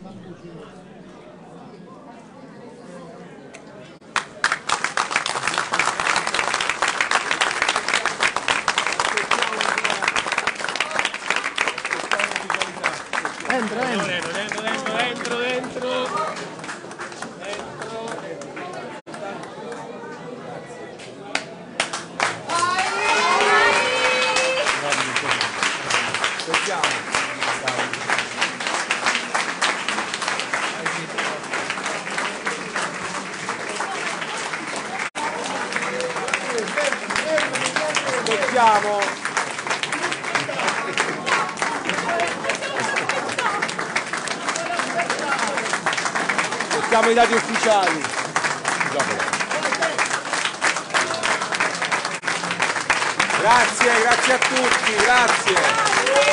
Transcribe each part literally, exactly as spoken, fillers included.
Entra, entra. Dentro, dentro, dentro, dentro, dentro. Aspettiamo. Aspettiamo i dati ufficiali. Grazie, grazie a tutti, grazie.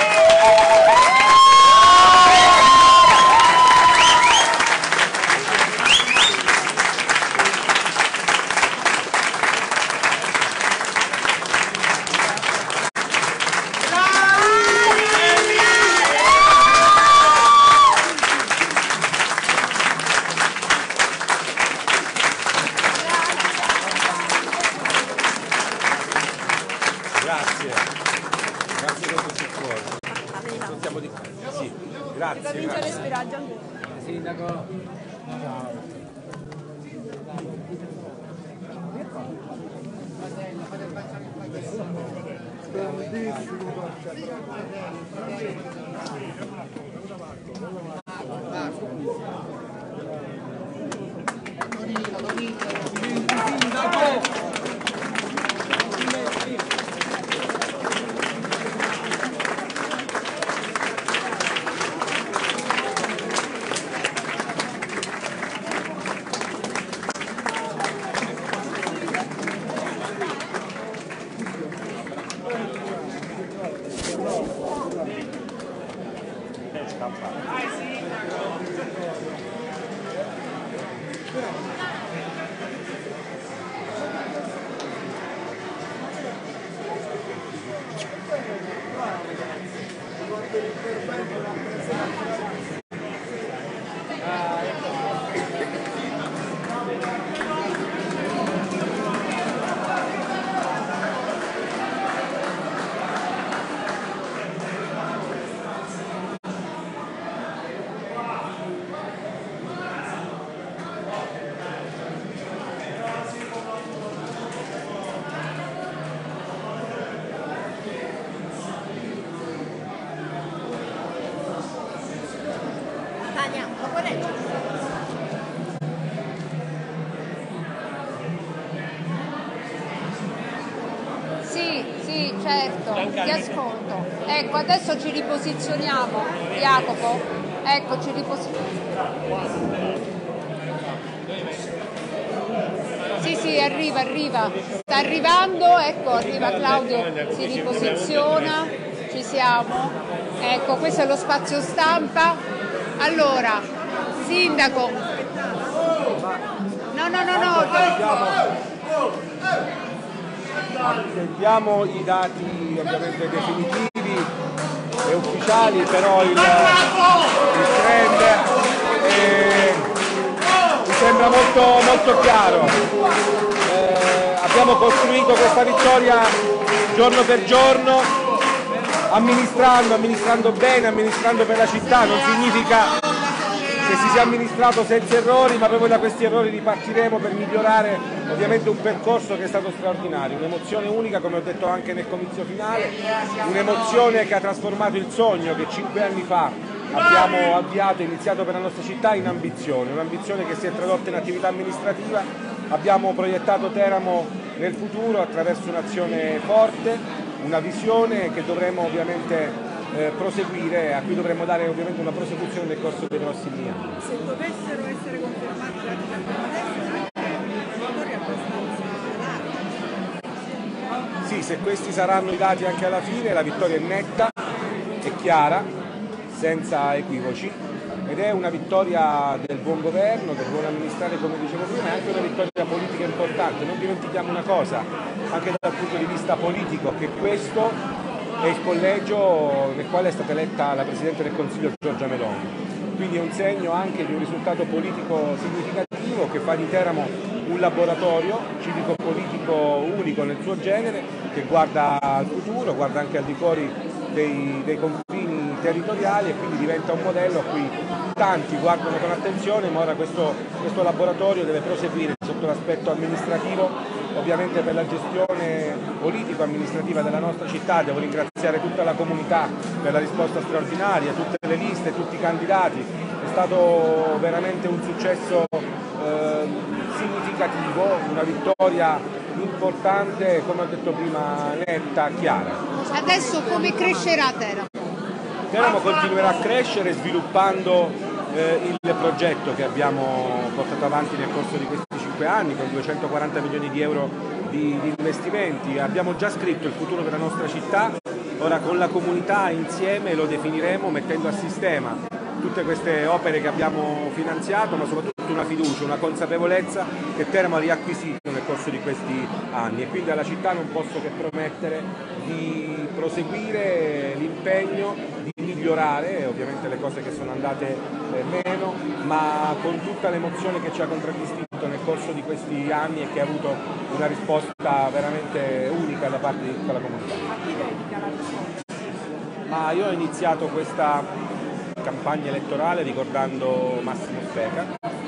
Grazie, grazie per questo sforzo. Sentiamo di... Sì, grazie. Grazie. Sindaco. Ciao. Sì, sì, certo, ti ascolto. Ecco, adesso ci riposizioniamo, Jacopo. Ecco, ci riposizioniamo. Sì, sì, arriva, arriva. Sta arrivando, ecco, arriva Claudio, si riposiziona, ci siamo. Ecco, questo è lo spazio stampa. Allora, sindaco. No, no, no, no. Sentiamo i dati ovviamente definitivi e ufficiali, però il, il trend è, mi sembra molto, molto chiaro. Eh, abbiamo costruito questa vittoria giorno per giorno, amministrando, amministrando bene, amministrando per la città. Non significa che si sia amministrato senza errori, ma proprio da questi errori ripartiremo per migliorare ovviamente un percorso che è stato straordinario, un'emozione unica, come ho detto anche nel comizio finale, un'emozione che ha trasformato il sogno che cinque anni fa abbiamo avviato e iniziato per la nostra città in ambizione, un'ambizione che si è tradotta in attività amministrativa. Abbiamo proiettato Teramo nel futuro attraverso un'azione forte, una visione che dovremo ovviamente Eh, proseguire, a cui dovremmo dare ovviamente una prosecuzione nel corso dei prossimi anni. Se dovessero essere confermati i dati da adesso, anche una vittoria abbastanza larga. Sì, se questi saranno i dati anche alla fine, la vittoria è netta, è chiara, senza equivoci, ed è una vittoria del buon governo, del buon amministrare, come dicevo prima, è anche una vittoria politica importante. Non dimentichiamo una cosa, anche dal punto di vista politico, che questo è il collegio nel quale è stata eletta la Presidente del Consiglio Giorgia Meloni. quindi è un segno anche di un risultato politico significativo che fa di Teramo un laboratorio civico-politico unico nel suo genere, che guarda al futuro, guarda anche al di fuori dei, dei confini territoriali, e quindi diventa un modello a cui tanti guardano con attenzione, ma ora questo, questo laboratorio deve proseguire sotto l'aspetto amministrativo. Ovviamente per la gestione politico-amministrativa della nostra città devo ringraziare tutta la comunità per la risposta straordinaria, tutte le liste, tutti i candidati. È stato veramente un successo eh, significativo, una vittoria importante, come ho detto prima, netta, chiara. Adesso come crescerà Teramo? Teramo continuerà a crescere sviluppando eh, il progetto che abbiamo portato avanti nel corso di questi cinque anni con duecentoquaranta milioni di euro di, di investimenti. Abbiamo già scritto il futuro della nostra città, ora con la comunità insieme lo definiremo mettendo a sistema tutte queste opere che abbiamo finanziato, ma soprattutto una fiducia, una consapevolezza che Teramo ha riacquisito nel corso di questi anni, e quindi alla città non posso che promettere di proseguire l'impegno, di migliorare ovviamente le cose che sono andate meno, ma con tutta l'emozione che ci ha contraddistinto nel corso di questi anni e che ha avuto una risposta veramente unica da parte di tutta la comunità. A chi dedica la risposta? Ma io ho iniziato questa campagna elettorale ricordando Massimo Speca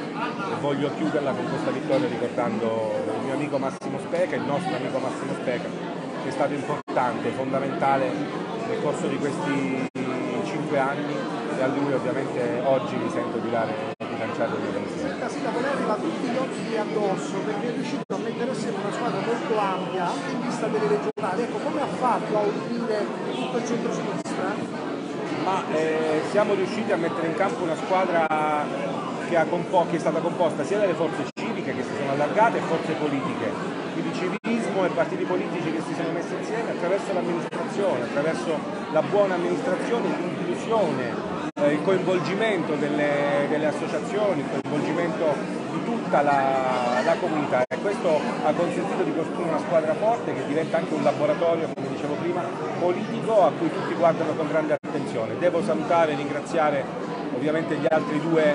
e voglio chiuderla con questa vittoria ricordando il mio amico Massimo Speca, il nostro amico Massimo Speca, che è stato importante, fondamentale nel corso di questi cinque anni, e a lui ovviamente oggi mi sento di, dare, di lanciare il mio pensiero. Senta, Sindaco, lei arriva tutti gli occhi addosso perché è riuscito a mettere assieme una squadra molto ampia anche in vista delle regionali. Ecco, come ha fatto a unire tutto il centro-sinistra? Ma eh, siamo riusciti a mettere in campo una squadra che, ha che è stata composta sia dalle forze civiche che si sono allargate e forze politiche, quindi civismo e partiti politici che si sono messi insieme attraverso l'amministrazione, attraverso la buona amministrazione, l'inclusione, eh, il coinvolgimento delle, delle associazioni, il coinvolgimento di tutta la, la comunità, e questo ha consentito di costruire una squadra forte che diventa anche un laboratorio, come dicevo prima, politico a cui tutti guardano con grande attenzione. Devo salutare e ringraziare ovviamente gli altri due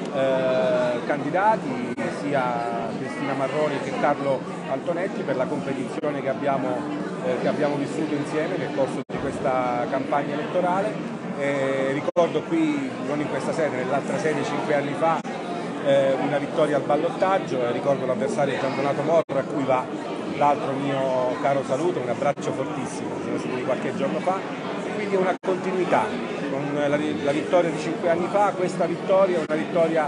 eh, candidati, sia Cristina Marroni che Carlo Antonetti, per la competizione che abbiamo, eh, che abbiamo vissuto insieme nel corso di questa campagna elettorale. Eh, ricordo qui, non in questa sede, nell'altra sede cinque anni fa, eh, una vittoria al ballottaggio, e ricordo l'avversario Gian Donato Morro, a cui va l'altro mio caro saluto, un abbraccio fortissimo, siamo stati di qualche giorno fa, e quindi è una continuità con la, la vittoria di cinque anni fa. Questa vittoria è una vittoria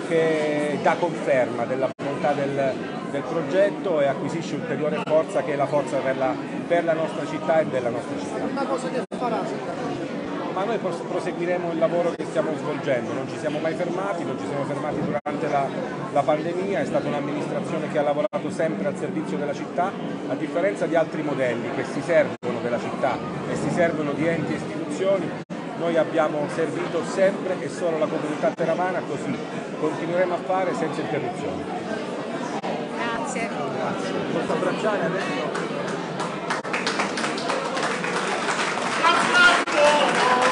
che dà conferma della volontà del, del progetto e acquisisce ulteriore forza, che è la forza per la, per la nostra città e della nostra città. Una cosa che farà, Sindaco? Ma noi proseguiremo il lavoro che stiamo svolgendo, non ci siamo mai fermati, non ci siamo fermati durante la, la pandemia, è stata un'amministrazione che ha lavorato sempre al servizio della città, a differenza di altri modelli che si servono della città e si servono di enti e istituzioni. Noi abbiamo servito sempre e solo la comunità teramana, così continueremo a fare senza interruzioni. Grazie. Grazie. Posso abbracciare adesso?